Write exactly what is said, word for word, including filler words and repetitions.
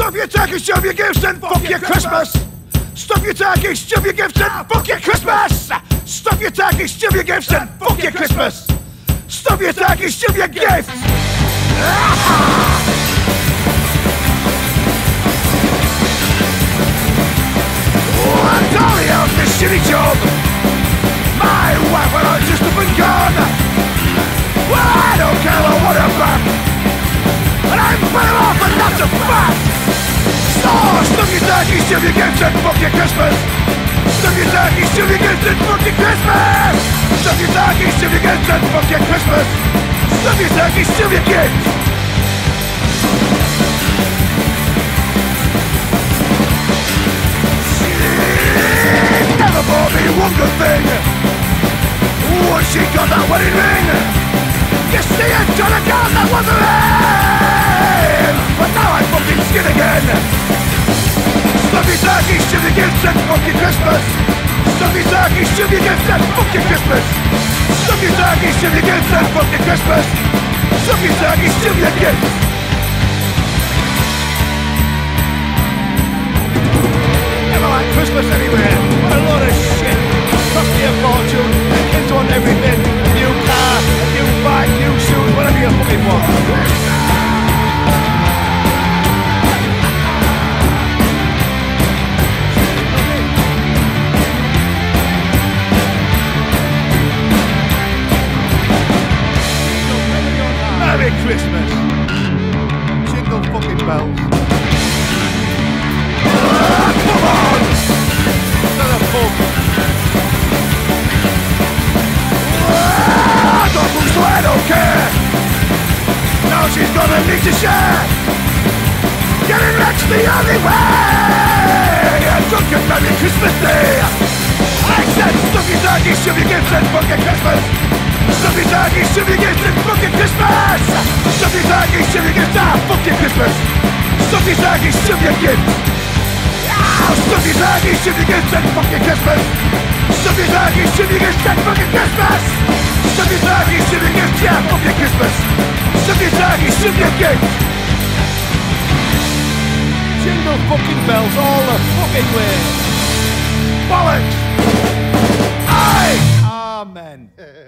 Stuff your turkey, shove your gifts and fuck your Christmas. Stuff your turkey, shove your gifts and fuck your Christmas. Stuff your turkey, shove your gifts and fuck your Christmas. Stuff your turkey, shove your gifts. Oh, I totally out this shitty job. My wife and I just up and gone. Well, I don't care what I want her back. And I'm better off and that's a fact. So, stuff your turkey, shove your gifts and fuck your Christmas. Stuff your turkey, shove your gifts and fuck your Christmas. Stuff your turkey, shove your gifts and fuck your Christmas. Stuff your turkey, shove your gifts. She never bought me one good thing. Once she got that wedding ring. You see, I tried to count that wasn't in. But now I'm fucking skin again. Stuffy turkey, shove your gifts and fucking Christmas. Stuffy turkey, shove your gifts and fucking Christmas. Stuffy turkey, shove your gifts and fucking Christmas. Stuffy turkey, shove your gifts. Never like Christmas anywhere. What a lot of shit. Cost me a fortune. The kids want everything. New car, new bike, new shoes, whatever you fucking want. Merry Christmas! Jingle fucking bells. Ah, come on! To the pub. Ah, don't move so I don't care. Now she's gonna need to share. Getting rich the only way. A drunken Merry Christmas Day. I said stuffy turkey, shove your gifts and fucking Christmas. Stuffy turkey, shove your gifts and fucking Christmas. Stuffy turkey, shove your gifts and fucking Christmas. Stuffy turkey, shove your gifts. Ah, stuffy turkey, shove your gifts and fucking Christmas. Stuffy turkey, shove your gifts and fucking Christmas. Stuffy turkey, shove your gifts, yeah, fucking Christmas. Stuffy turkey, shove your gifts. Jingle fucking bells all the fucking way. Bollocks! Aye! Amen.